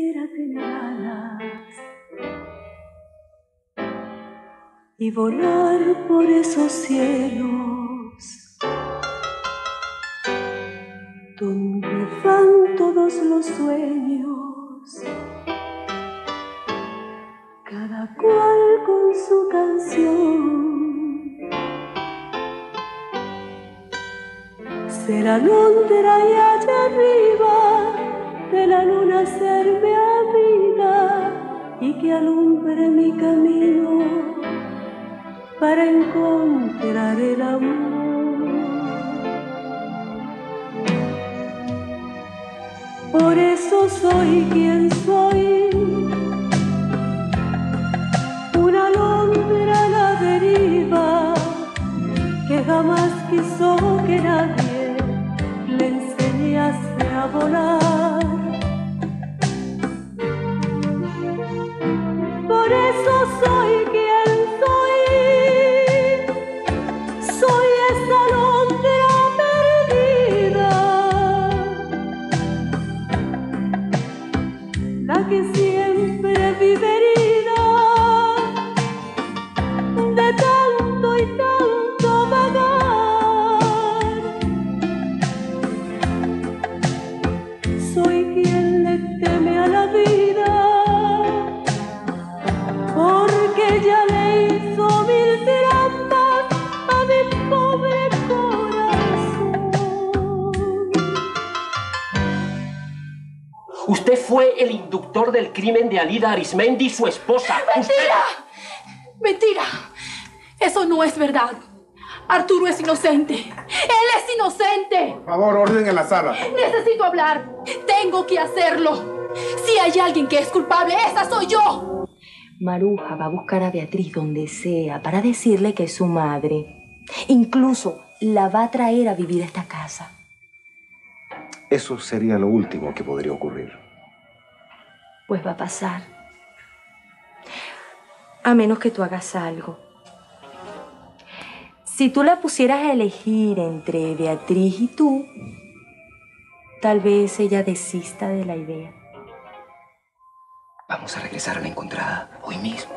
quisiera tener alas y volar por esos cielos donde van todos los sueños, cada cual con su canción. Ser alondra y allá arriba de la luna serme amiga y que alumbre mi camino para encontrar el amor. Por eso soy quien soy, una alondra a la deriva que jamás quiso que nadie le enseñase a volar. Por eso soy quien soy, soy esa alondra perdida, la que siempre vive herida de tanto y tanto vagar. Soy quien le teme a la vida, porque ya le hizo mil trampas a mi pobre corazón. Usted fue el inductor del crimen de Alida Arizmendi, su esposa. ¡Mentira! Usted... ¡Mentira! Eso no es verdad. Arturo es inocente. ¡Él es inocente! Por favor, orden en la sala. Necesito hablar. Tengo que hacerlo. Si hay alguien que es culpable, esa soy yo. Maruja va a buscar a Beatriz donde sea para decirle que es su madre. Incluso la va a traer a vivir a esta casa. Eso sería lo último que podría ocurrir. Pues va a pasar. A menos que tú hagas algo. Si tú la pusieras a elegir entre Beatriz y tú, tal vez ella desista de la idea. Vamos a regresar a la encontrada hoy mismo.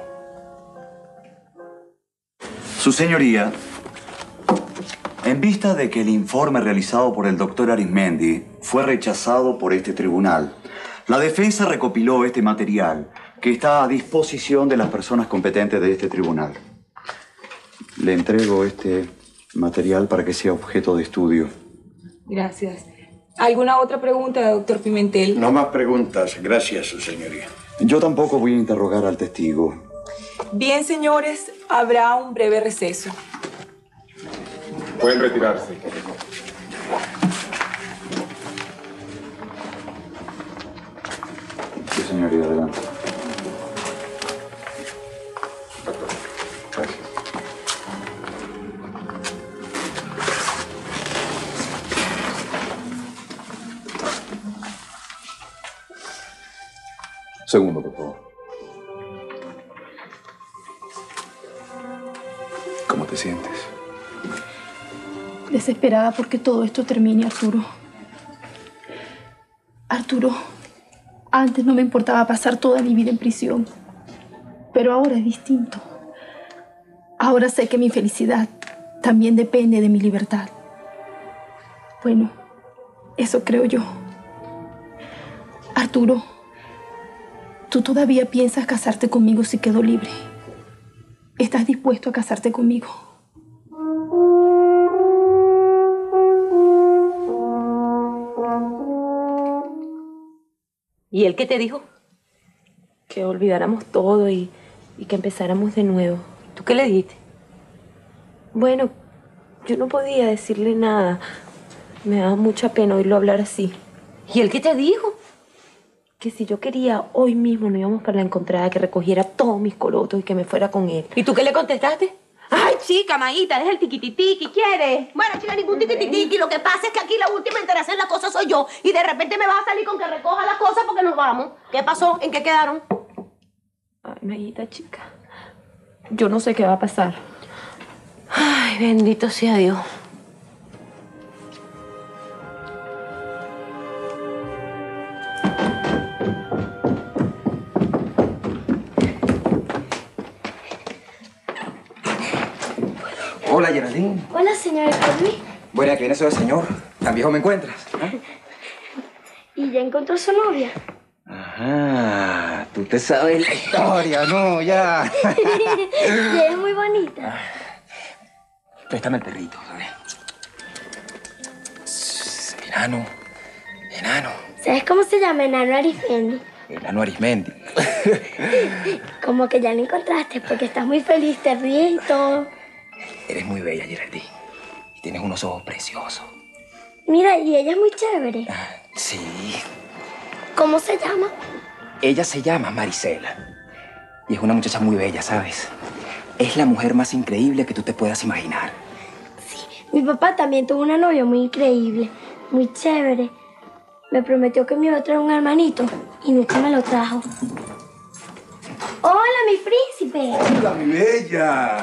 Su señoría, en vista de que el informe realizado por el doctor Arizmendi fue rechazado por este tribunal, la defensa recopiló este material que está a disposición de las personas competentes de este tribunal. Le entrego este material para que sea objeto de estudio. Gracias. ¿Alguna otra pregunta, doctor Pimentel? No más preguntas. Gracias, su señoría. Yo tampoco voy a interrogar al testigo. Bien, señores, habrá un breve receso. Pueden retirarse. Sí, señoría, adelante. Gracias. Segundo, por favor. ¿Cómo te sientes? Desesperada porque todo esto termine, Arturo. Arturo, antes no me importaba pasar toda mi vida en prisión. Pero ahora es distinto. Ahora sé que mi felicidad también depende de mi libertad. Bueno, eso creo yo. Arturo, ¿tú todavía piensas casarte conmigo si quedo libre? ¿Estás dispuesto a casarte conmigo? ¿Y él qué te dijo? Que olvidáramos todo y que empezáramos de nuevo. ¿Tú qué le dijiste? Bueno, yo no podía decirle nada. Me daba mucha pena oírlo hablar así. ¿Y él qué te dijo? Que si yo quería, hoy mismo nos íbamos para la encontrada, que recogiera todos mis corotos y que me fuera con él. ¿Y tú qué le contestaste? Ay, chica, Maíta, eres el tiquititiqui, ¿quieres? Bueno, chica, ningún tiquititiqui. Lo que pasa es que aquí la última en hacer las cosas soy yo. Y de repente me vas a salir con que recoja las cosas porque nos vamos. ¿Qué pasó? ¿En qué quedaron? Ay, Maíta, chica. Yo no sé qué va a pasar. Ay, bendito sea Dios. Hola, Geraldine. Hola, señor Luis. Bueno, aquí viene eso de señor. ¿Tan viejo me encuentras? ¿Eh? ¿Y ya encontró su novia? Ajá, tú te sabes la historia, ¿no? Ya. Y ella es muy bonita. Préstame el perrito, ¿sabes? Enano. Enano. ¿Sabes cómo se llama? Enano Arismendi. Enano Arismendi. Como que ya lo encontraste porque estás muy feliz, te ríes y todo. Eres muy bella, Geraldine. Y tienes unos ojos preciosos. Mira, y ella es muy chévere. Sí. ¿Cómo se llama? Ella se llama Marisela. Y es una muchacha muy bella, ¿sabes? Es la mujer más increíble que tú te puedas imaginar. Mi papá también tuvo una novia muy increíble, muy chévere. Me prometió que me iba a traer un hermanito y nunca me lo trajo. ¡Hola, mi príncipe! ¡Hola, mi bella!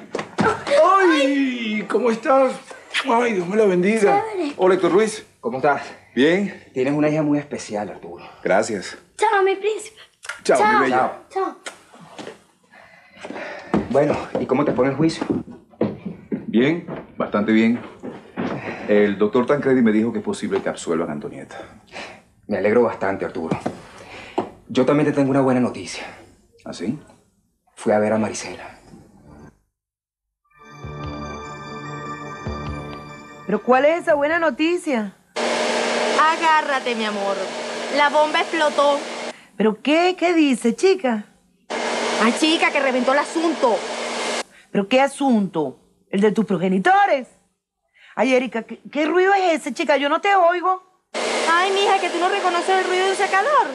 ¡Ay! ¿Cómo estás? ¡Ay, Dios me la bendiga! Chévere. Hola, Héctor Luis. ¿Cómo estás? ¿Bien? Tienes una hija muy especial, Arturo. Gracias. Chao, mi príncipe. Chao, mi bella. Chao. Bueno, ¿y cómo te pone el juicio? Bien, bastante bien. El doctor Tancredi me dijo que es posible que absuelvan a Antonieta. Me alegro bastante, Arturo. Yo también te tengo una buena noticia. ¿Ah, sí? Fui a ver a Marisela. ¿Pero cuál es esa buena noticia? Agárrate, mi amor. La bomba explotó. ¿Pero qué? ¿Qué dice, chica? Ay, chica, que reventó el asunto. ¿Pero qué asunto? ¿El de tus progenitores? Ay, Erika, ¿qué ruido es ese, chica? Yo no te oigo. Ay, mija, que tú no reconoces el ruido de un secador.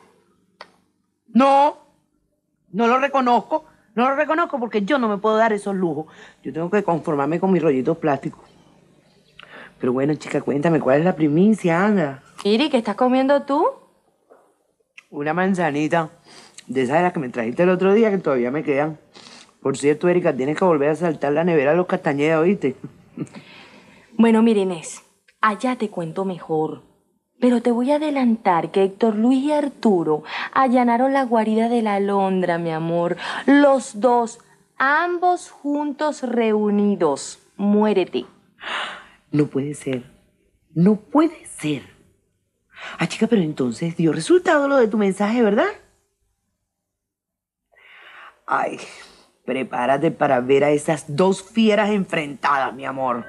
No lo reconozco. No lo reconozco porque yo no me puedo dar esos lujos. Yo tengo que conformarme con mis rollitos plásticos. Pero bueno, chica, cuéntame, ¿cuál es la primicia, anda? Iri, ¿qué estás comiendo tú? Una manzanita. De esas de las que me trajiste el otro día, que todavía me quedan. Por cierto, Erika, tienes que volver a saltar la nevera a los Castañeda, ¿oíste? Bueno, mira, Inés, allá te cuento mejor. Pero te voy a adelantar que Héctor Luis y Arturo allanaron la guarida de la Alondra, mi amor. Los dos, ambos juntos reunidos. Muérete. No puede ser. No puede ser. Ah, chica, pero entonces dio resultado lo de tu mensaje, ¿verdad? Ay, prepárate para ver a esas dos fieras enfrentadas, mi amor.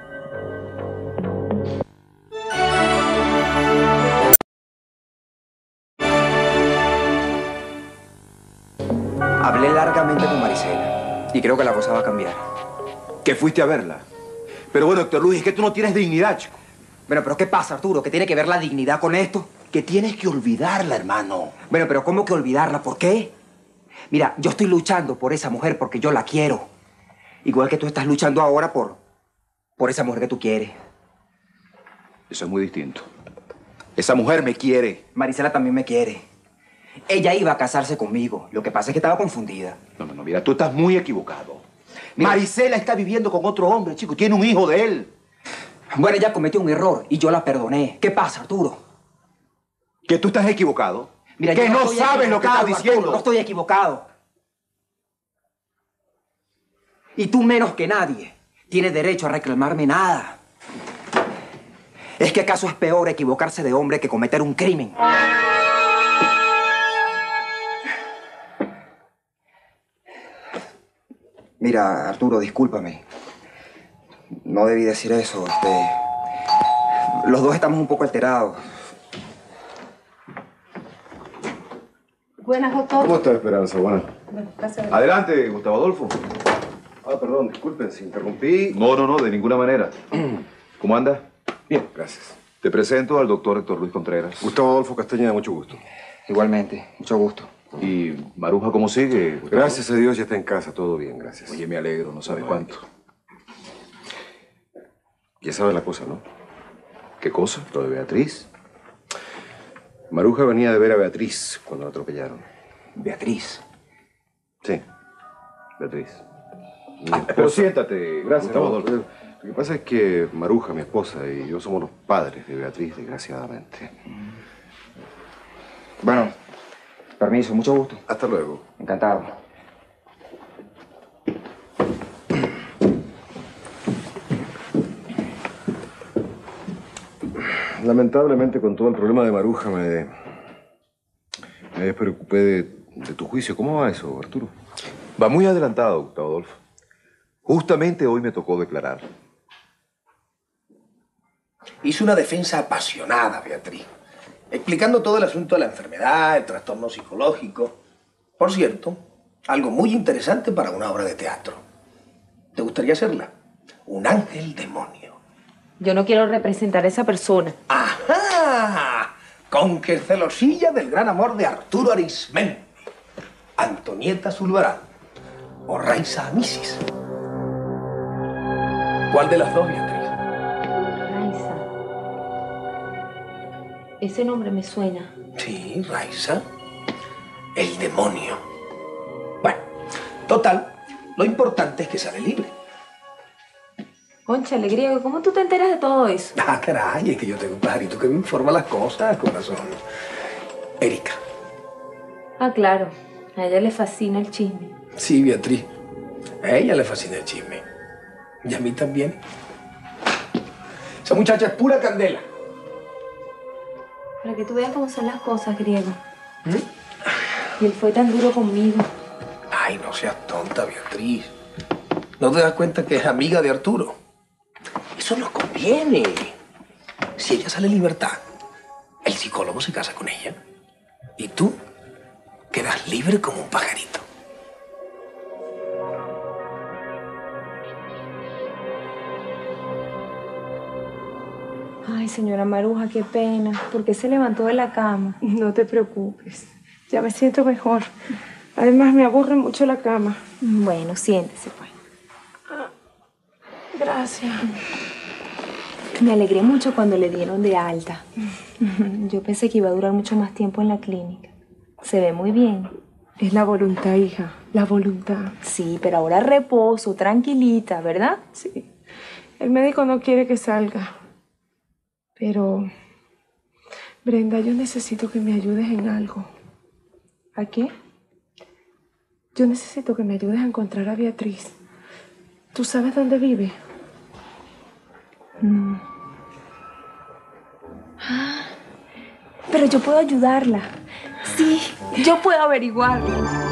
Hablé largamente con Marisela y creo que la cosa va a cambiar. ¿Que fuiste a verla? Pero bueno, Héctor Luis, es que tú no tienes dignidad, chico. Bueno, pero ¿qué pasa, Arturo? ¿Qué tiene que ver la dignidad con esto? Que tienes que olvidarla, hermano. Bueno, pero ¿cómo que olvidarla? ¿Por qué? Mira, yo estoy luchando por esa mujer porque yo la quiero. Igual que tú estás luchando ahora por esa mujer que tú quieres. Eso es muy distinto. Esa mujer me quiere. Marisela también me quiere. Ella iba a casarse conmigo. Lo que pasa es que estaba confundida. No, mira, tú estás muy equivocado. Mira, Marisela está viviendo con otro hombre, chico. Tiene un hijo de él. Bueno, ella cometió un error y yo la perdoné. ¿Qué pasa, Arturo? Que tú estás equivocado. Mira, que yo no sabes lo que estás diciendo. Arturo, no estoy equivocado. Y tú menos que nadie tienes derecho a reclamarme nada. ¿Es que acaso es peor equivocarse de hombre que cometer un crimen? Mira, Arturo, discúlpame. No debí decir eso. Los dos estamos un poco alterados. Buenas, doctor. ¿Cómo está, Esperanza? Buenas. Adelante, Gustavo Adolfo. Ah, perdón, disculpen si interrumpí. No, de ninguna manera. ¿Cómo anda? Bien, gracias. Te presento al doctor Héctor Luis Contreras. Gustavo Adolfo Castañeda, mucho gusto. Igualmente, mucho gusto. ¿Y Maruja cómo sigue, Gustavo? Gracias a Dios ya está en casa, todo bien, gracias. Oye, me alegro, no sabes cuánto. Ya sabes la cosa, ¿no? ¿Qué cosa? Lo de Beatriz. Maruja venía de ver a Beatriz cuando la atropellaron. ¿Beatriz? Sí, Beatriz. Pero siéntate, Gracias, Gustavo no, Adolfo. Lo que pasa es que Maruja, mi esposa, y yo somos los padres de Beatriz, desgraciadamente. Bueno, permiso, mucho gusto. Hasta luego. Encantado. Lamentablemente, con todo el problema de Maruja, me despreocupé de tu juicio. ¿Cómo va eso, Arturo? Va muy adelantado, Gustavo Adolfo. Justamente hoy me tocó declarar. Hizo una defensa apasionada, Beatriz, explicando todo el asunto de la enfermedad, el trastorno psicológico. Por cierto, algo muy interesante para una obra de teatro. ¿Te gustaría hacerla? Un ángel demonio. Yo no quiero representar a esa persona. ¡Ajá! Con que celosilla del gran amor de Arturo Arismendi, Antonieta Zulbarán o Raiza Amisis. ¿Cuál de las dos, Beatriz? Raiza. Ese nombre me suena. Sí, Raiza. El demonio. Bueno, total, lo importante es que sale libre. Cónchale, griego, ¿cómo tú te enteras de todo eso? Ah, caray, es que yo tengo un pajarito que me informa las cosas, corazón. Erika. Ah, claro. A ella le fascina el chisme. Sí, Beatriz. A ella le fascina el chisme. Y a mí también. Esa muchacha es pura candela. Para que tú veas cómo son las cosas, griego. Y él fue tan duro conmigo. Ay, no seas tonta, Beatriz. ¿No te das cuenta que es amiga de Arturo? Eso nos conviene. Si ella sale en libertad, el psicólogo se casa con ella. Y tú quedas libre como un pajarito. Ay, señora Maruja, qué pena. ¿Por qué se levantó de la cama? No te preocupes. Ya me siento mejor. Además, me aburre mucho la cama. Bueno, siéntese, pues. Gracias. Me alegré mucho cuando le dieron de alta. Yo pensé que iba a durar mucho más tiempo en la clínica. Se ve muy bien. Es la voluntad, hija. La voluntad. Sí, pero ahora reposo, tranquilita, ¿verdad? Sí. El médico no quiere que salga. Pero, Brenda, yo necesito que me ayudes en algo. ¿A qué? Yo necesito que me ayudes a encontrar a Beatriz. ¿Tú sabes dónde vive? Pero yo puedo ayudarla. Sí, yo puedo averiguarlo.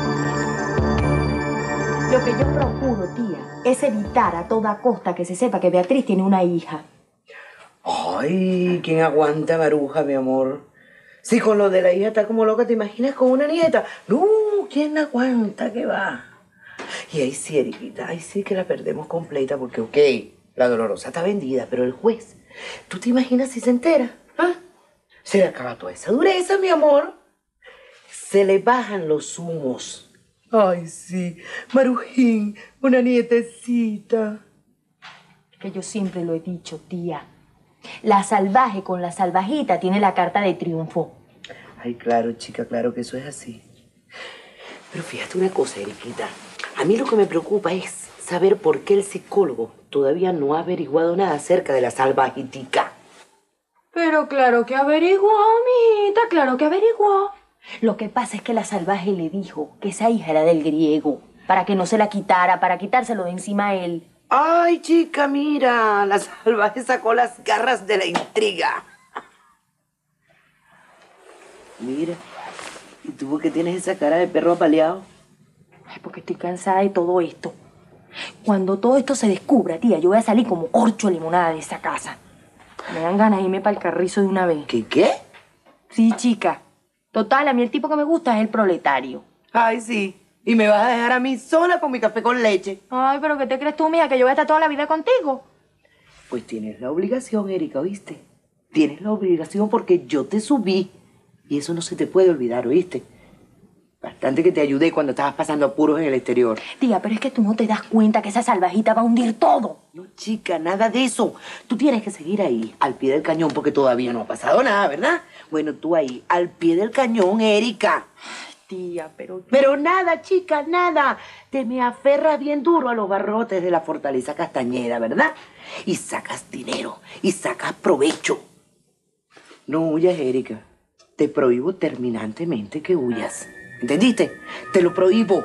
Lo que yo procuro, tía, es evitar a toda costa que se sepa que Beatriz tiene una hija. Ay, ¿quién aguanta, Maruja, mi amor? Si con lo de la hija está como loca, ¿te imaginas con una nieta? No, ¿quién aguanta? ¿Qué va? Y ahí sí, Eriquita, ahí sí que la perdemos completa porque, ok, la Dolorosa está vendida, pero el juez, ¿tú te imaginas si se entera? ¿Ah? Se le acaba toda esa dureza, mi amor. Se le bajan los humos. Ay, sí, Marujín, una nietecita. Que yo siempre lo he dicho, tía. La salvaje con la salvajita tiene la carta de triunfo. Ay, claro, chica, claro que eso es así. Pero fíjate una cosa, Eriquita. A mí lo que me preocupa es saber por qué el psicólogo todavía no ha averiguado nada acerca de la salvajitica. Pero claro que averiguó, mijita, claro que averiguó. Lo que pasa es que la salvaje le dijo que esa hija era del griego, para que no se la quitara, para quitárselo de encima a él. Ay, chica, mira, la salvaje sacó las garras de la intriga. Mira, ¿y tú por qué tienes esa cara de perro apaleado? Ay, porque estoy cansada de todo esto. Cuando todo esto se descubra, tía, yo voy a salir como corcho de limonada de esa casa. Me dan ganas de irme para el carrizo de una vez. ¿Qué? Sí, chica. Total, a mí el tipo que me gusta es el proletario. Ay, sí. Y me vas a dejar a mí sola con mi café con leche. Ay, pero ¿qué te crees tú, mía? ¿Que yo voy a estar toda la vida contigo? Pues tienes la obligación, Erika, ¿oíste? Tienes la obligación porque yo te subí. Y eso no se te puede olvidar, ¿oíste? Bastante que te ayudé cuando estabas pasando apuros en el exterior. Tía, pero es que tú no te das cuenta que esa salvajita va a hundir todo. No, chica, nada de eso. Tú tienes que seguir ahí, al pie del cañón, porque todavía no ha pasado nada, ¿verdad? Bueno, tú ahí, al pie del cañón, Erika. Ay, tía, pero... Pero nada, chica, nada. Te me aferras bien duro a los barrotes de la Fortaleza Castañeda, ¿verdad? Y sacas dinero, y sacas provecho. No huyas, Erika. Te prohíbo terminantemente que huyas. ¿Entendiste? Te lo prohíbo.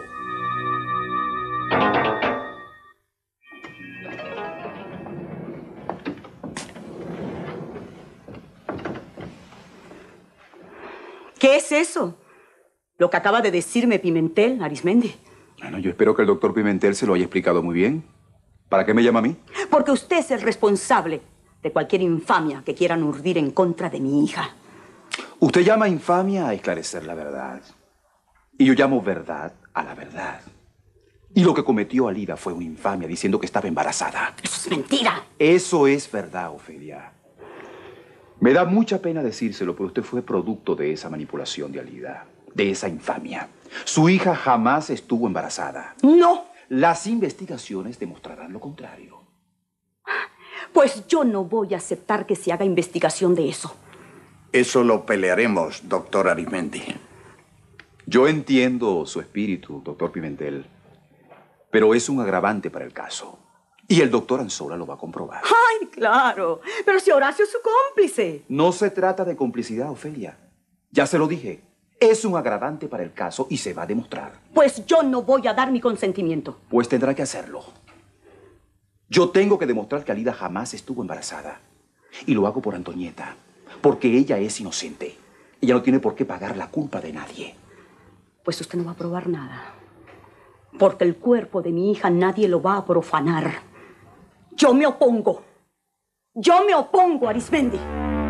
¿Qué es eso? Lo que acaba de decirme Pimentel, Arismendi. Bueno, yo espero que el doctor Pimentel se lo haya explicado muy bien. ¿Para qué me llama a mí? Porque usted es el responsable de cualquier infamia que quieran urdir en contra de mi hija. Usted llama infamia a esclarecer la verdad. Y yo llamo verdad a la verdad. Y lo que cometió Alida fue una infamia diciendo que estaba embarazada. ¡Eso es mentira! Eso es verdad, Ofelia. Me da mucha pena decírselo, pero usted fue producto de esa manipulación de Alida, de esa infamia. Su hija jamás estuvo embarazada. ¡No! Las investigaciones demostrarán lo contrario. Pues yo no voy a aceptar que se haga investigación de eso. Eso lo pelearemos, doctor Arismendi. Yo entiendo su espíritu, doctor Pimentel, pero es un agravante para el caso. Y el doctor Anzola lo va a comprobar. ¡Ay, claro! Pero si Horacio es su cómplice. No se trata de complicidad, Ofelia. Ya se lo dije. Es un agravante para el caso y se va a demostrar. Pues yo no voy a dar mi consentimiento. Pues tendrá que hacerlo. Yo tengo que demostrar que Alida jamás estuvo embarazada. Y lo hago por Antonieta, porque ella es inocente. Ella no tiene por qué pagar la culpa de nadie. Pues usted no va a probar nada. Porque el cuerpo de mi hija nadie lo va a profanar. Yo me opongo. Yo me opongo, Arismendi.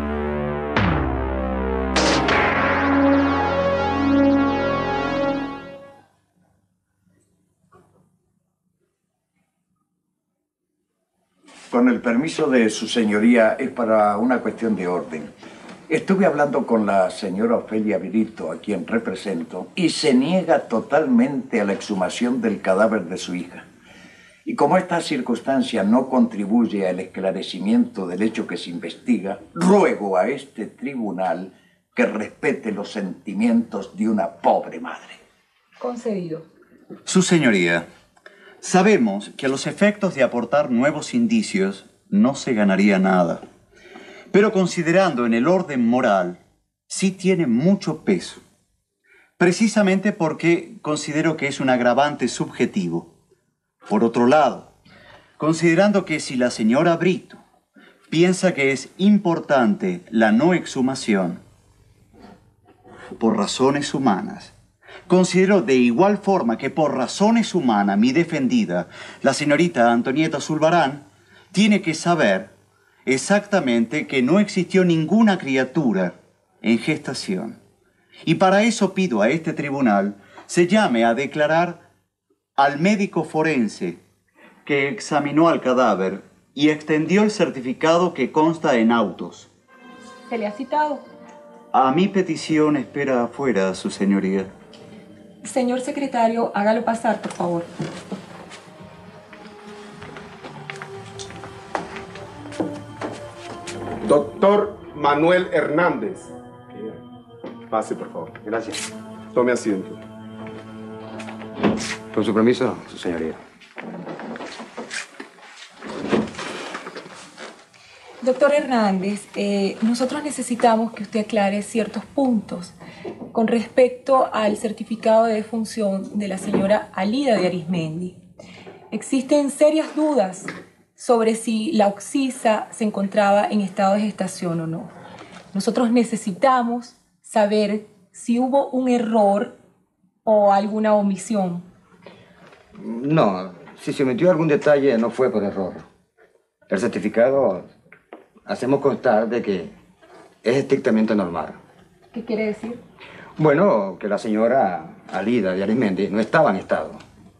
Con el permiso de su señoría, es para una cuestión de orden. Estuve hablando con la señora Ofelia Virito, a quien represento, y se niega totalmente a la exhumación del cadáver de su hija. Y como esta circunstancia no contribuye al esclarecimiento del hecho que se investiga, ruego a este tribunal que respete los sentimientos de una pobre madre. Concedido. Su señoría, sabemos que a los efectos de aportar nuevos indicios no se ganaría nada. Pero considerando en el orden moral, sí tiene mucho peso. Precisamente porque considero que es un agravante subjetivo. Por otro lado, considerando que si la señora Brito piensa que es importante la no exhumación por razones humanas, considero de igual forma que por razones humanas mi defendida, la señorita Antonieta Zulbarán, tiene que saber exactamente que no existió ninguna criatura en gestación. Y para eso pido a este tribunal se llame a declarar al médico forense que examinó al cadáver y extendió el certificado que consta en autos. ¿Se le ha citado? A mi petición espera afuera, su señoría. Señor secretario, hágalo pasar, por favor. Doctor Manuel Hernández. Pase, por favor. Gracias. Tome asiento. Con su permiso, su señoría. Doctor Hernández, nosotros necesitamos que usted aclare ciertos puntos con respecto al certificado de defunción de la señora Alida de Arismendi. Existen serias dudas sobre si la oxisa se encontraba en estado de gestación o no. Nosotros necesitamos saber si hubo un error o alguna omisión. No, si se omitió algún detalle no fue por error. El certificado hacemos constar de que es estrictamente normal. ¿Qué quiere decir? Bueno, que la señora Alida de Arismendi no estaba en estado.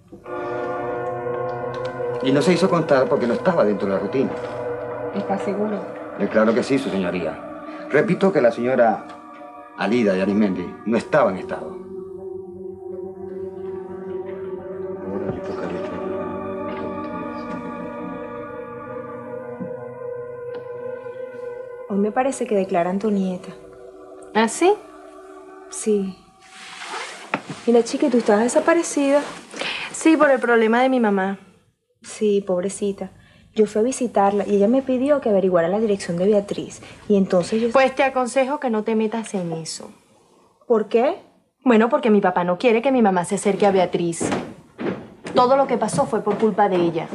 Y no se hizo constar porque no estaba dentro de la rutina. ¿Está seguro? Claro que sí, su señoría. Repito que la señora Alida de Arismendi no estaba en estado. Hoy me parece que declara Antonieta. ¿Ah, sí? Sí. Mira, chica, ¿tú estabas desaparecida? Sí, por el problema de mi mamá. Sí, pobrecita. Yo fui a visitarla y ella me pidió que averiguara la dirección de Beatriz. Y entonces yo... Pues te aconsejo que no te metas en eso. ¿Por qué? Bueno, porque mi papá no quiere que mi mamá se acerque a Beatriz. Todo lo que pasó fue por culpa de ella.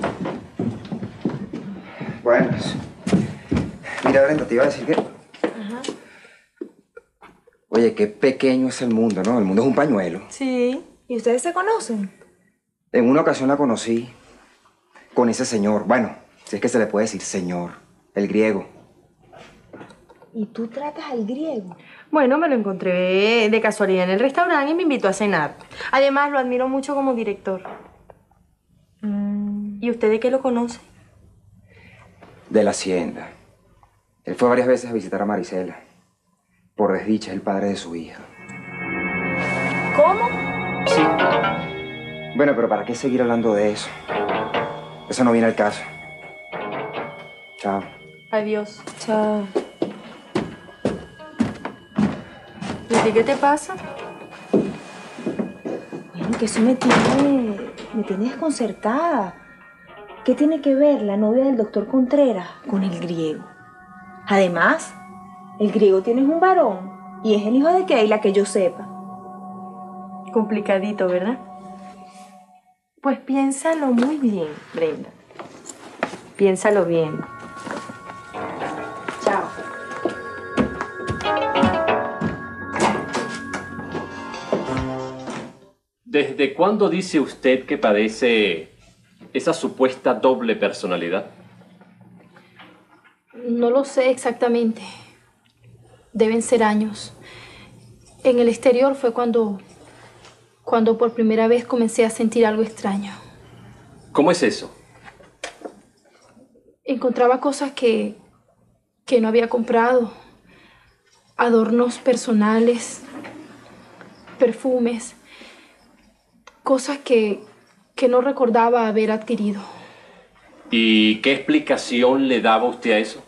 Buenas. Mira, Brenda, te iba a decir que... Ajá. voy Oye, qué pequeño es el mundo, ¿no? El mundo es un pañuelo. Sí. ¿Y ustedes se conocen? En una ocasión la conocí con ese señor. Bueno, si es que se le puede decir señor. El griego. ¿Y tú tratas al griego? Bueno, me lo encontré de casualidad en el restaurante y me invitó a cenar. Además, lo admiro mucho como director. ¿Y usted de qué lo conoce? De la hacienda. Él fue varias veces a visitar a Marisela. Por desdicha, es el padre de su hija. ¿Cómo? Sí. Bueno, pero ¿para qué seguir hablando de eso? Eso no viene al caso. Chao. Adiós. Chao. ¿Y a ti qué te pasa? Bueno, que eso me tiene desconcertada. ¿Qué tiene que ver la novia del doctor Contreras con el griego? Además, el griego tiene un varón y es el hijo de Keila, que yo sepa. Complicadito, ¿verdad? Pues piénsalo muy bien, Brenda. Piénsalo bien. Chao. ¿Desde cuándo dice usted que padece esa supuesta doble personalidad? No lo sé exactamente. Deben ser años. En el exterior fue cuando por primera vez comencé a sentir algo extraño. ¿Cómo es eso? Encontraba cosas que no había comprado. Adornos personales, perfumes, cosas que no recordaba haber adquirido. ¿Y qué explicación le daba usted a eso?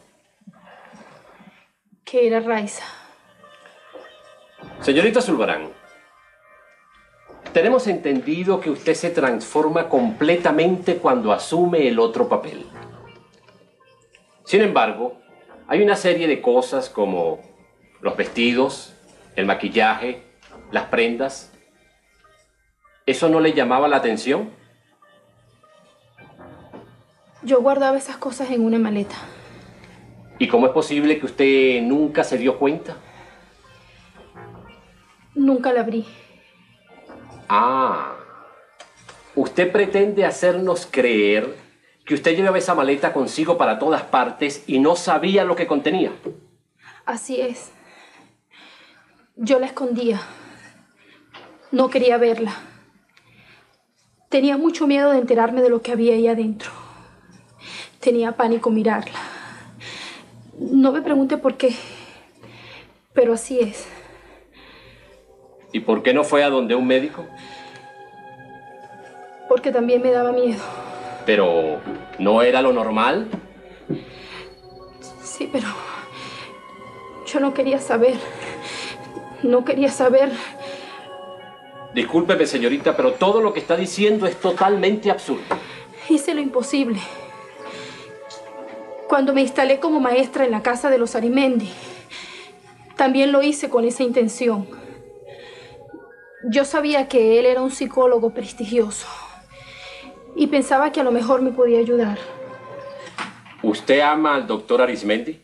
Que era Raiza. Señorita Zulbarán, tenemos entendido que usted se transforma completamente cuando asume el otro papel. Sin embargo, hay una serie de cosas como los vestidos, el maquillaje, las prendas. ¿Eso no le llamaba la atención? Yo guardaba esas cosas en una maleta. ¿Y cómo es posible que usted nunca se dio cuenta? Nunca la abrí. Ah, usted pretende hacernos creer que usted llevaba esa maleta consigo para todas partes y no sabía lo que contenía. Así es. Yo la escondía. No quería verla. Tenía mucho miedo de enterarme de lo que había ahí adentro. Tenía pánico mirarla. No me pregunte por qué, pero así es. ¿Y por qué no fue a donde un médico? Porque también me daba miedo. ¿Pero no era lo normal? Sí, pero yo no quería saber. No quería saber. Discúlpeme, señorita, pero todo lo que está diciendo es totalmente absurdo. Hice lo imposible. Cuando me instalé como maestra en la casa de los Arimendi, también lo hice con esa intención. Yo sabía que él era un psicólogo prestigioso y pensaba que a lo mejor me podía ayudar. ¿Usted ama al doctor Arismendi?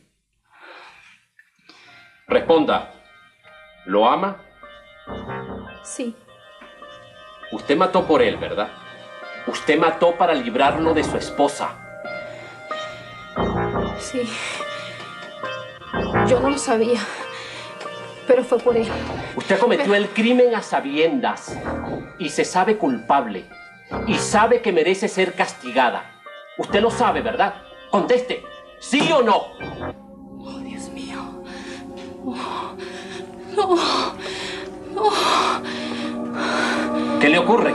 Responda. ¿Lo ama? Sí. Usted mató por él, ¿verdad? Usted mató para librarlo de su esposa. Sí. Yo no lo sabía, pero fue por él. Usted cometió el crimen a sabiendas y se sabe culpable y sabe que merece ser castigada. Usted lo sabe, ¿verdad? Conteste, ¿sí o no? Oh, Dios mío. Oh, no. No. ¿Qué le ocurre?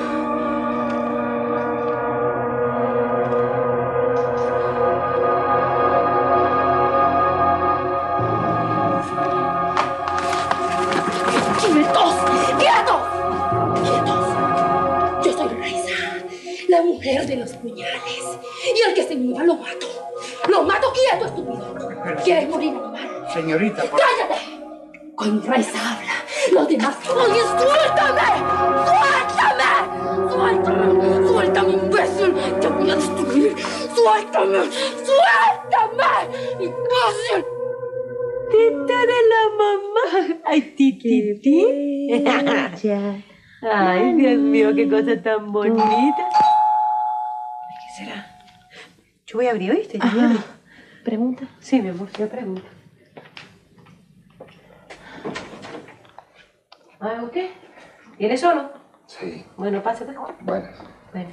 ¡Quietos! ¡Quietos! ¡Quietos! Yo soy Raiza, la mujer de los puñales. Y el que se mueva lo mato. ¡Lo mato quieto, estúpido! ¿Quieres morir, animal? Señorita, por... ¡Cállate! Cuando Raiza habla, los demás... ¡Oye, suéltame! ¡Suéltame! ¡Suéltame! ¡Suéltame, imbécil! ¡Te voy a destruir! ¡Suéltame! ¡Suéltame! ¡Imbécil! gatita de la mamá. Ay, Titi. Ay, Dios mío, qué cosa tan bonita. ¿Qué será? Yo voy a abrir, ¿oíste? Yo voy a abrir. ¿Pregunta? Sí, mi amor, yo pregunto. ¿Algo qué? ¿Vienes solo? Sí. Bueno, pásate. Bueno. Bueno.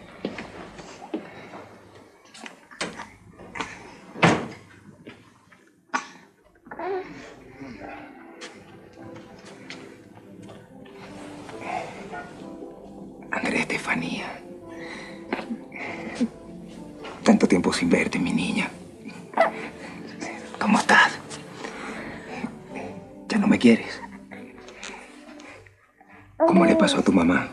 Andrea Estefanía. Tanto tiempo sin verte, mi niña. ¿Cómo estás? ¿Ya no me quieres? ¿Cómo le pasó a tu mamá?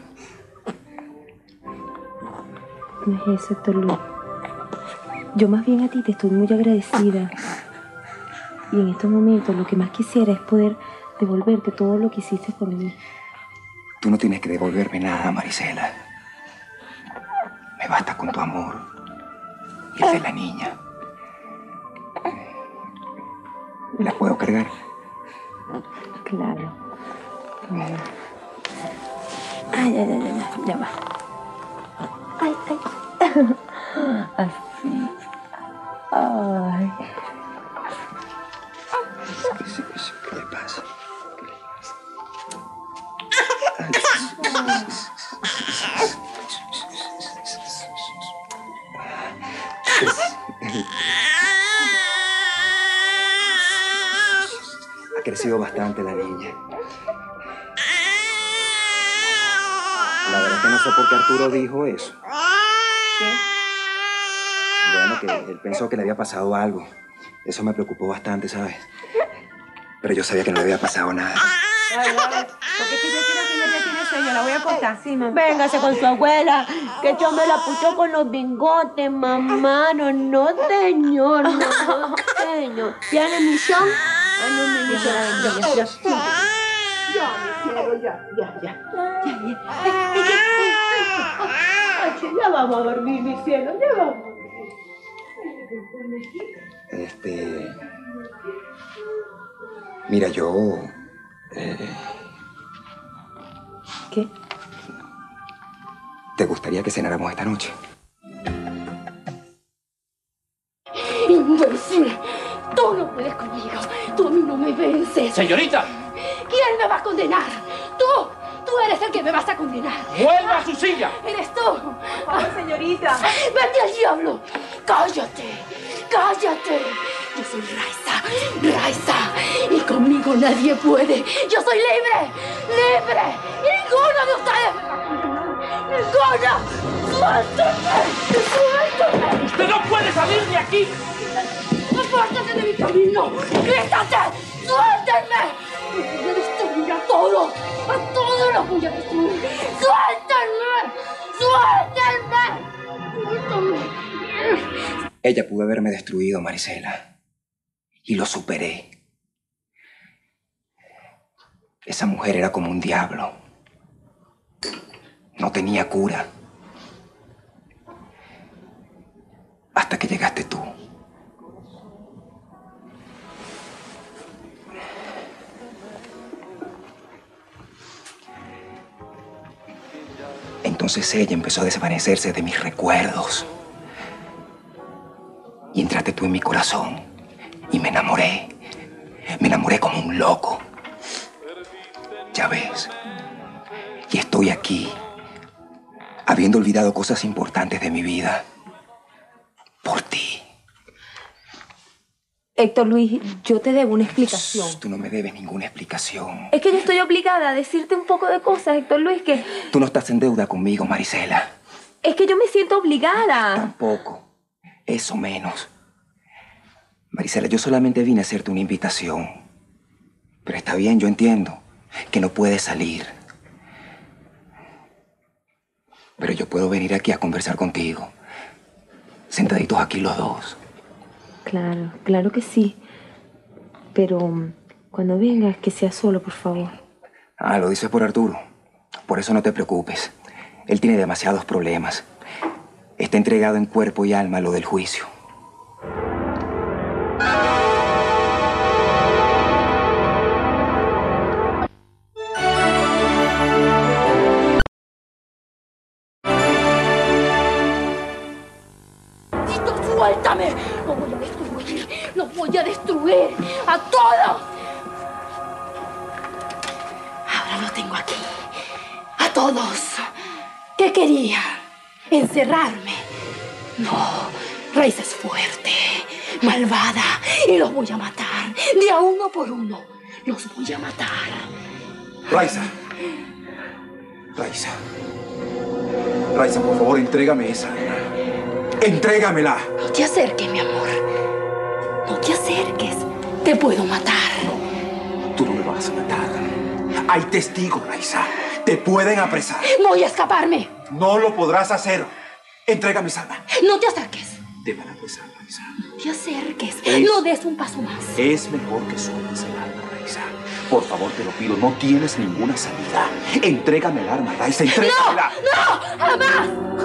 No es eso, Héctor Luis. Yo más bien a ti te estoy muy agradecida. Y en estos momentos lo que más quisiera es poder devolverte todo lo que hiciste por mí. Tú no tienes que devolverme nada, Marisela. Me basta con tu amor y el de la niña. ¿La puedo cargar? Claro. Ay, ya va. Ay. Así. Ay. ¿Qué le pasa? Ha crecido bastante la niña. La verdad es que no sé por qué Arturo dijo eso. ¿Qué? Bueno, que él pensó que le había pasado algo. Eso me preocupó bastante, ¿sabes? Pero yo sabía que no le había pasado nada. Ay, porque es que yo quiero que ella ya tiene sueño, la voy a acostar. Sí, mamá. Véngase con su abuela, que yo me la puso con los bigotes, mamá. No, señor, no, señor. ¿Tiene misión? Ay, no, mi misión. Ya, mi cielo, ya. Ay, ya vamos a dormir, mi cielo, ya vamos a dormir. Mira, yo... ¿Qué? ¿Te gustaría que cenáramos esta noche? Imbécil, tú no puedes conmigo, tú a mí no me vences. ¡Señorita! ¿Quién me va a condenar? Tú eres el que me vas a condenar. ¡Vuelva a su silla! Eres tú. Señorita. ¡Vete al diablo! ¡Cállate! Yo soy Raiza, y conmigo nadie puede. Yo soy libre. Y ninguno de ustedes me va a condenar. ¡Ninguna! ¡Suéltame! ¡Usted no puede salir de aquí! ¡Apártate de mi camino! ¡Quítate! ¡Suéltenme! Voy a destruir a todos los voy a destruir. ¡Suéltenme! Ella pudo haberme destruido, Marisela. Y lo superé. Esa mujer era como un diablo. No tenía cura. Hasta que llegaste tú. Entonces ella empezó a desvanecerse de mis recuerdos. Y entraste tú en mi corazón. Y me enamoré. Me enamoré como un loco. Ya ves. Y estoy aquí, habiendo olvidado cosas importantes de mi vida. Por ti. Héctor Luis, yo te debo una explicación. Tú no me debes ninguna explicación. Es que yo estoy obligada a decirte un poco de cosas, Héctor Luis, que... Tú no estás en deuda conmigo, Marisela. Es que yo me siento obligada. Tampoco. Eso menos. Marisela, yo solamente vine a hacerte una invitación. Pero está bien, yo entiendo que no puedes salir. Pero yo puedo venir aquí a conversar contigo. Sentaditos aquí los dos. Claro, claro que sí. Pero cuando vengas, que sea solo, por favor. Ah, lo dices por Arturo. Por eso no te preocupes. Él tiene demasiados problemas. Está entregado en cuerpo y alma a lo del juicio. voy a destruir a todos. Ahora los tengo aquí. A todos. ¿Qué quería? ¿Encerrarme? No. Raiza es fuerte, malvada, y los voy a matar. De a uno por uno. Los voy a matar. Raiza. Raiza. Raiza, por favor, entrégame esa arma. ¡Entrégamela! No te acerques, mi amor. No te acerques. Te puedo matar. No, tú no me vas a matar. Hay testigos, Raiza. Te pueden apresar. Voy a escaparme. No lo podrás hacer. Entrégame esa arma. No te acerques. Te van a apresar, Raiza. No te acerques. Es- No des un paso más. Es mejor que sueltes el arma, Raiza. Por favor, te lo pido. No tienes ninguna salida. Entrégame el arma, Raiza. Entrégamela. ¡No! ¡Jamás!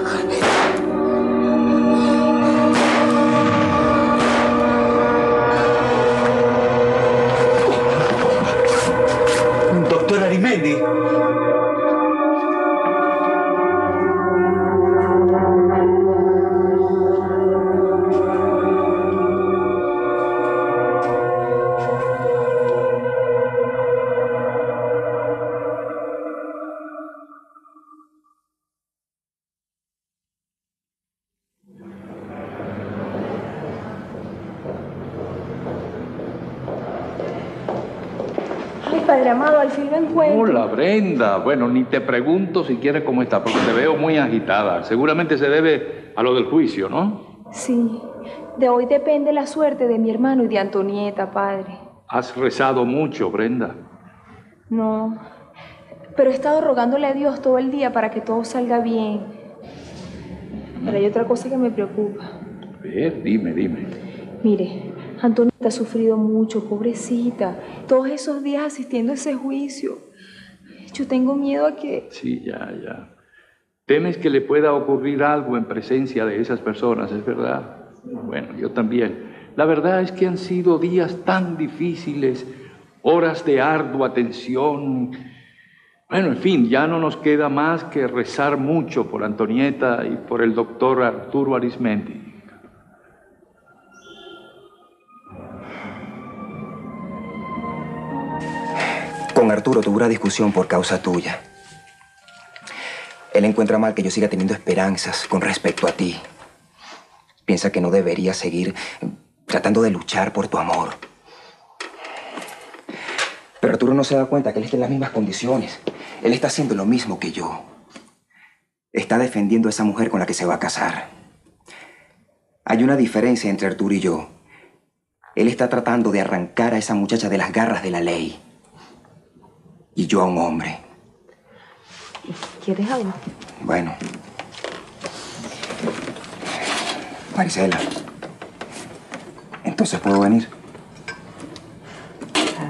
Doctor Arismendi. Ay, padre amado, al fin lo encuentro. Hola, Brenda. Bueno, ni te pregunto si quieres cómo está, porque te veo muy agitada. Seguramente se debe a lo del juicio, ¿no? Sí, de hoy depende la suerte de mi hermano y de Antonieta, padre. Has rezado mucho, Brenda. No, pero he estado rogándole a Dios todo el día para que todo salga bien. Pero hay otra cosa que me preocupa. A ver, dime. Mire, Antonieta ha sufrido mucho, pobrecita. Todos esos días asistiendo a ese juicio. Yo tengo miedo a que... Sí, ya. Temes que le pueda ocurrir algo en presencia de esas personas, ¿es verdad? Bueno, yo también. La verdad es que han sido días tan difíciles, horas de ardua tensión. Bueno, en fin, ya no nos queda más que rezar mucho por Antonieta y por el doctor Arturo Arismendi. Con Arturo tuve una discusión por causa tuya. Él encuentra mal que yo siga teniendo esperanzas con respecto a ti. Piensa que no debería seguir tratando de luchar por tu amor. Pero Arturo no se da cuenta que él está en las mismas condiciones. Él está haciendo lo mismo que yo. Está defendiendo a esa mujer con la que se va a casar. Hay una diferencia entre Arturo y yo. Él está tratando de arrancar a esa muchacha de las garras de la ley. Y yo a un hombre. ¿Quieres algo? Bueno. Marisela. ¿Entonces puedo venir? Claro.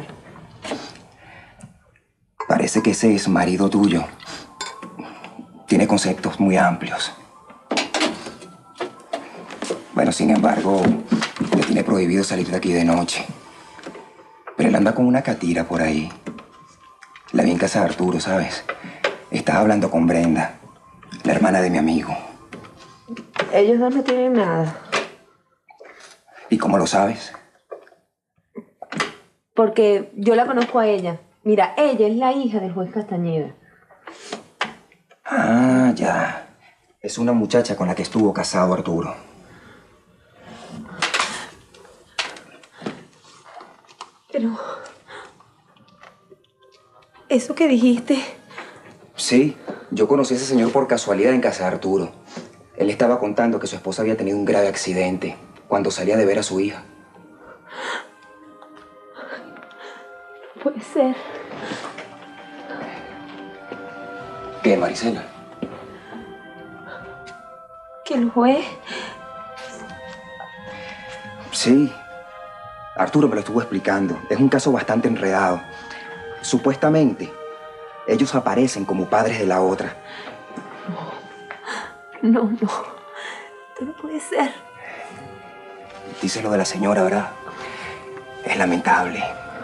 Parece que ese es marido tuyo. Tiene conceptos muy amplios. Bueno, sin embargo, le tiene prohibido salir de aquí de noche. Pero él anda con una catira por ahí. La vi en casa de Arturo, ¿sabes? Estaba hablando con Brenda, la hermana de mi amigo. Ellos dos no tienen nada. ¿Y cómo lo sabes? Porque yo la conozco a ella. Mira, ella es la hija del juez Castañeda. Ah, ya. Es una muchacha con la que estuvo casado Arturo. Pero... ¿eso que dijiste? Sí, yo conocí a ese señor por casualidad en casa de Arturo. Él estaba contando que su esposa había tenido un grave accidente cuando salía de ver a su hija. Puede ser. ¿Qué, Marisela? ¿Que el juez? Sí. Arturo me lo estuvo explicando. Es un caso bastante enredado. Supuestamente, ellos aparecen como padres de la otra. No. Esto no puede ser. Dice lo de la señora, ¿verdad? Es lamentable.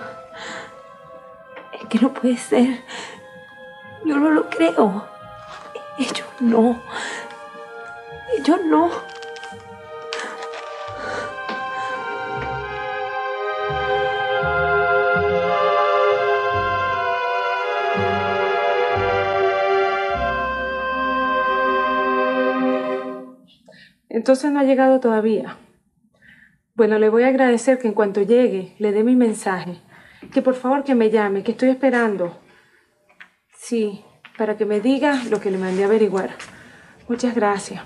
Es que no puede ser. Yo no lo creo. Ellos no. Entonces no ha llegado todavía. Bueno, le voy a agradecer que en cuanto llegue le dé mi mensaje. Que por favor que me llame, que estoy esperando. Sí, para que me diga lo que le mandé a averiguar. Muchas gracias.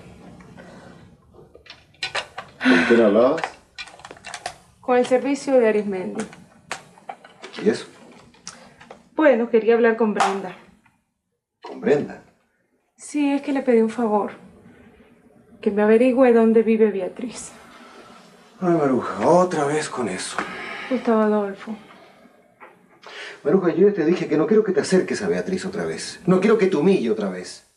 ¿Con quién hablabas? Con el servicio de Arismendi. ¿Y eso? Bueno, quería hablar con Brenda. ¿Con Brenda? Sí, es que le pedí un favor. Que me averigüe dónde vive Beatriz. Ay, Maruja, otra vez con eso. Gustavo Adolfo. Maruja, yo ya te dije que no quiero que te acerques a Beatriz otra vez. No quiero que te humille otra vez.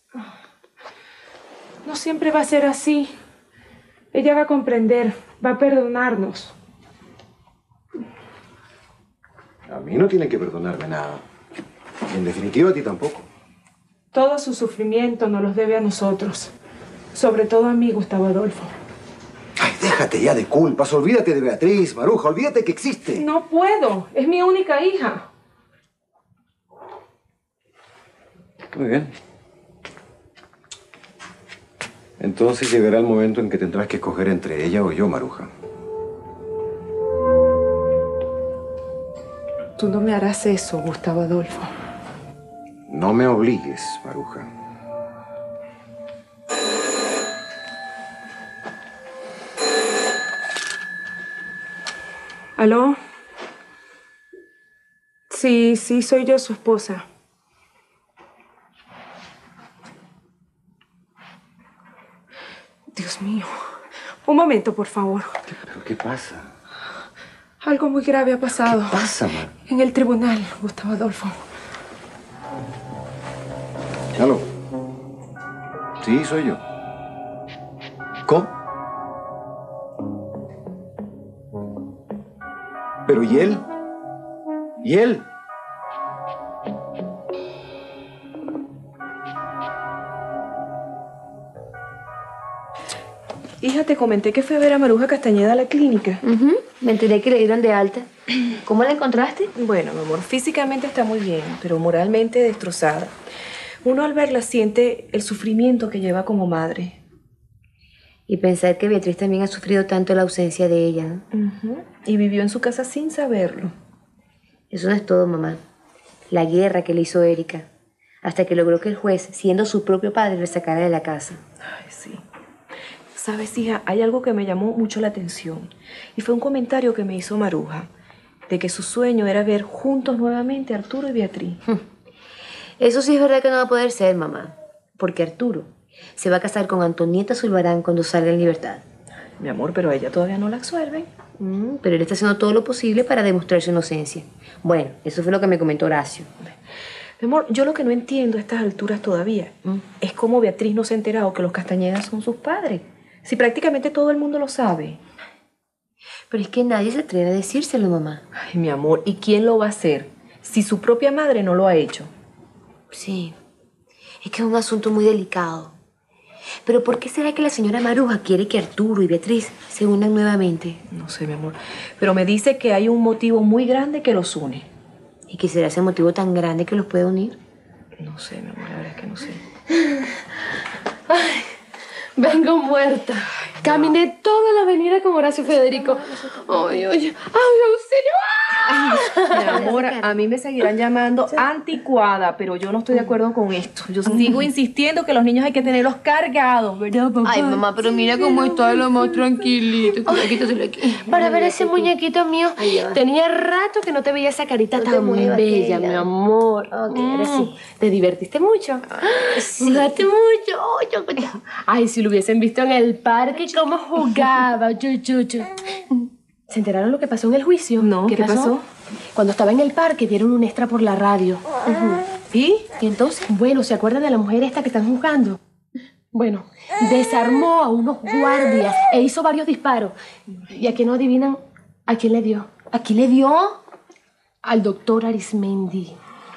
No siempre va a ser así. Ella va a comprender, va a perdonarnos. A mí no tienen que perdonarme nada. Y en definitiva, a ti tampoco. Todo su sufrimiento nos los debe a nosotros. Sobre todo a mí, Gustavo Adolfo. Ay, déjate ya de culpas. Olvídate de Beatriz, Maruja. Olvídate que existe. No puedo. Es mi única hija. Muy bien. Entonces llegará el momento en que tendrás que escoger entre ella o yo, Maruja. Tú no me harás eso, Gustavo Adolfo. No me obligues, Maruja. ¿Aló? Sí, soy yo, su esposa. Dios mío. Un momento, por favor. ¿Pero qué pasa? Algo muy grave ha pasado. ¿Qué pasa, Mar? En el tribunal, Gustavo Adolfo. ¿Aló? Sí, soy yo. ¿Cómo? ¿Pero y él? ¿Y él? Hija, te comenté que fui a ver a Maruja Castañeda a la clínica. Me enteré que le dieron de alta. ¿Cómo la encontraste? Bueno, mi amor, físicamente está muy bien, pero moralmente destrozada. Uno al verla siente el sufrimiento que lleva como madre. Y pensar que Beatriz también ha sufrido tanto la ausencia de ella, ¿no? Y vivió en su casa sin saberlo. Eso no es todo, mamá. La guerra que le hizo Erika, hasta que logró que el juez, siendo su propio padre, le sacara de la casa. Ay, sí. Sabes, hija, hay algo que me llamó mucho la atención. Y fue un comentario que me hizo Maruja, de que su sueño era ver juntos nuevamente a Arturo y Beatriz. Eso sí es verdad que no va a poder ser, mamá. Porque Arturo se va a casar con Antonieta Zulbarán cuando salga en libertad. Mi amor, pero a ella todavía no la absuelven. Pero él está haciendo todo lo posible para demostrar su inocencia. Bueno, eso fue lo que me comentó Horacio. Mi amor, yo lo que no entiendo a estas alturas todavía es cómo Beatriz no se ha enterado que los Castañedas son sus padres. Si prácticamente todo el mundo lo sabe. Pero es que nadie se atreve a decírselo, mamá. Ay, mi amor, ¿y quién lo va a hacer si su propia madre no lo ha hecho? Sí, es que es un asunto muy delicado. Pero ¿por qué será que la señora Maruja quiere que Arturo y Beatriz se unan nuevamente? No sé, mi amor, pero me dice que hay un motivo muy grande que los une. ¿Y qué será ese motivo tan grande que los puede unir? No sé, mi amor, la verdad es que no sé. Ay, vengo muerta. Caminé toda la avenida con Horacio Federico. Ay, auxilio. Mi amor, a mí me seguirán llamando anticuada, pero yo no estoy de acuerdo con esto. Yo sigo insistiendo que los niños hay que tenerlos cargados, ¿verdad, papá? Ay, mamá, pero mira cómo está lo más tranquilito. Para ver ese muñequito mío, tenía rato que no te veía esa carita tan bella, mi amor. Ahora sí. ¿Te divertiste mucho? Sí. ¿Jugaste mucho? Ay, si lo hubiesen visto en el parque, cómo jugaba. ¿Se enteraron lo que pasó en el juicio? No, ¿qué pasó? Cuando estaba en el parque, dieron un extra por la radio. ¿Y entonces? Bueno, ¿se acuerdan de la mujer esta que están juzgando? Bueno, desarmó a unos guardias e hizo varios disparos. ¿Y a qué no adivinan a quién le dio? ¿A quién le dio? Al doctor Arismendi.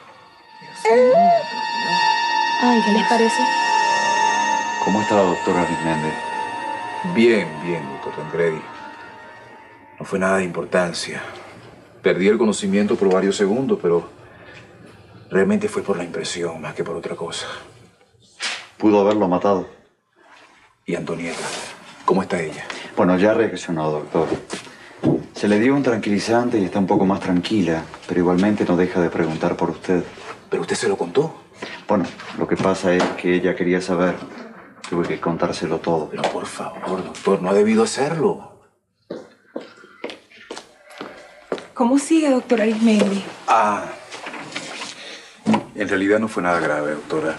Ay, ¿qué les parece? ¿Cómo está la doctora Arismendi? Bien, doctor Tancredi. No fue nada de importancia. Perdí el conocimiento por varios segundos, pero realmente fue por la impresión más que por otra cosa. Pudo haberlo matado. Y Antonieta. ¿Cómo está ella? Bueno, ya reaccionó, doctor. Se le dio un tranquilizante y está un poco más tranquila, pero igualmente no deja de preguntar por usted. ¿Pero usted se lo contó? Bueno, lo que pasa es que ella quería saber. Tuve que contárselo todo. Pero por favor, doctor, no ha debido hacerlo. ¿Cómo sigue, doctor Arismendi? En realidad no fue nada grave, doctora.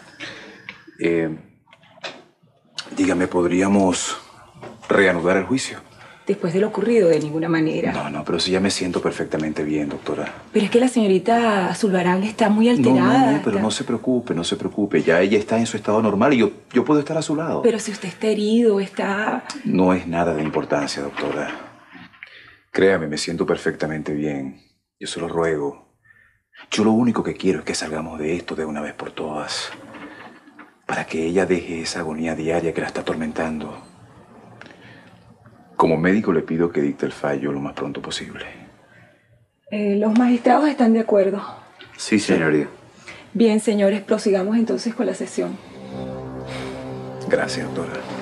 Dígame, ¿podríamos reanudar el juicio? Después de lo ocurrido, de ninguna manera. No, pero sí ya me siento perfectamente bien, doctora. Pero es que la señorita Zulbarán está muy alterada. No, pero no se preocupe, no se preocupe. Ya ella está en su estado normal y yo puedo estar a su lado. Pero si usted está herido, está... No es nada de importancia, doctora. Créame, me siento perfectamente bien. Yo se lo ruego. Yo lo único que quiero es que salgamos de esto de una vez por todas. Para que ella deje esa agonía diaria que la está atormentando. Como médico le pido que dicte el fallo lo más pronto posible. Los magistrados están de acuerdo. Sí, señoría. Bien, señores, prosigamos entonces con la sesión. Gracias, doctora.